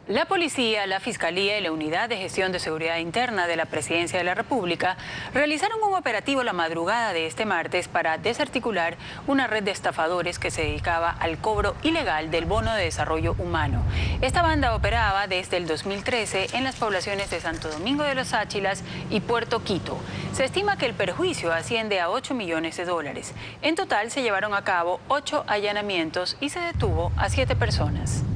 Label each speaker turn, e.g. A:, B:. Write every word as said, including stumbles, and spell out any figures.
A: La policía, la fiscalía y la Unidad de Gestión de Seguridad Interna de la Presidencia de la República realizaron un operativo la madrugada de este martes para desarticular una red de estafadores que se dedicaba al cobro ilegal del bono de desarrollo humano. Esta banda operaba desde el dos mil trece en las poblaciones de Santo Domingo de los Áchilas y Puerto Quito. Se estima que el perjuicio asciende a ocho millones de dólares. En total se llevaron a cabo ocho allanamientos y se detuvo a siete personas.